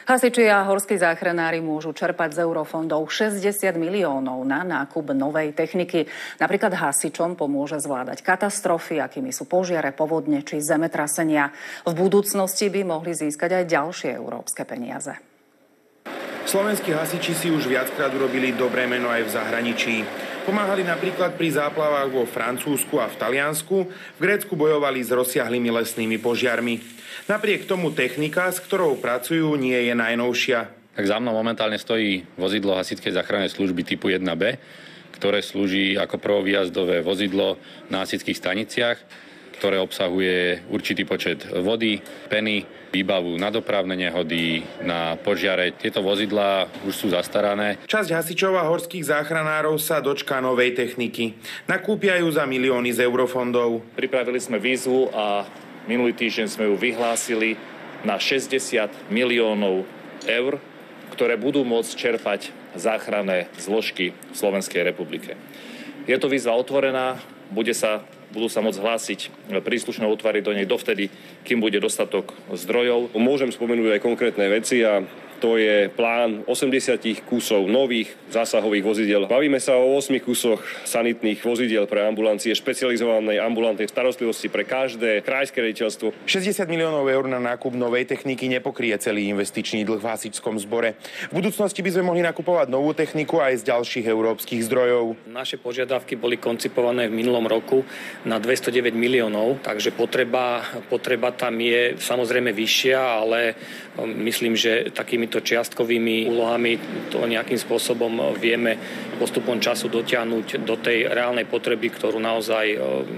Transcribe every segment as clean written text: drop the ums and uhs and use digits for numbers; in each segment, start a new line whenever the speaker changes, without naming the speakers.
Hasiči a horskí záchranári môžu čerpať z eurofondov 60 miliónov na nákup novej techniky. Napríklad hasičom pomôže zvládať katastrofy, akými sú požiare, povodne či zemetrasenia. V budúcnosti by mohli získať aj ďalšie európske peniaze.
Slovenskí hasiči si už viackrát urobili dobré meno aj v zahraničí. Pomáhali napríklad pri záplavách vo Francúzsku a v Taliansku, v Grécku bojovali s rozsiahlymi lesnými požiarmi. Napriek tomu technika, s ktorou pracujú, nie je najnovšia.
Tak za mnou momentálne stojí vozidlo hasičskej záchrannej služby typu 1B, ktoré slúži ako prvovýjazdové vozidlo na hasičských staniciach, ktoré obsahuje určitý počet vody, peny, výbavu na dopravné nehody, na požiare. Tieto vozidlá už sú zastarané.
Časť hasičov a horských záchranárov sa dočká novej techniky. Nakúpia ju za milióny z eurofondov.
Pripravili sme výzvu a minulý týždeň sme ju vyhlásili na 60 miliónov eur, ktoré budú môcť čerpať záchranné zložky v Slovenskej republike. Je to výzva otvorená, budú sa môcť hlásiť príslušné útvary do nej dovtedy, kým bude dostatok zdrojov.
Môžem spomenúť aj konkrétne veci a to je plán 80 kusov nových zásahových vozidiel. Bavíme sa o 8 kusoch sanitných vozidiel pre ambulancie, špecializovanej ambulantnej starostlivosti pre každé krajské riaditeľstvo.
60 miliónov eur na nákup novej techniky nepokrie celý investičný dlh v hasičskom zbore. V budúcnosti by sme mohli nakupovať novú techniku aj z ďalších európskych zdrojov.
Naše požiadavky boli koncipované v minulom roku na 209 miliónov, takže potreba tam je samozrejme vyššia, ale myslím, že takýmito čiastkovými úlohami to nejakým spôsobom vieme postupom času dotiahnuť do tej reálnej potreby, ktorú naozaj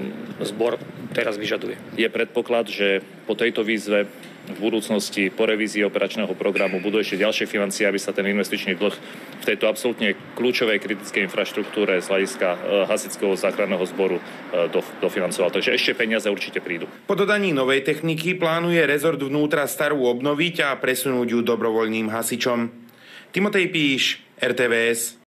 zbor teraz vyžaduje.
Je predpoklad, že po tejto výzve v budúcnosti po revízii operačného programu budú ešte ďalšie financie, aby sa ten investičný dlh v tejto absolútne kľúčovej kritickej infraštruktúre z hľadiska hasičského záchranného zboru dofinancoval. Takže ešte peniaze určite prídu.
Po dodaní novej techniky plánuje rezort vnútra starú obnoviť a presunúť ju dobrovoľným hasičom. Timotej Píš, RTVS.